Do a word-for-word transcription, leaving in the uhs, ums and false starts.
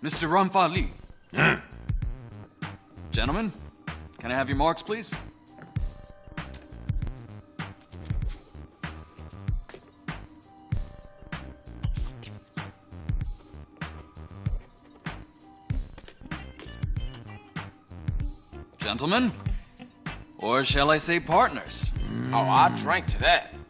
Mister Ramfa Li. Gentlemen, can I have your marks, please? Gentlemen, or shall I say partners? Oh, I drank to that.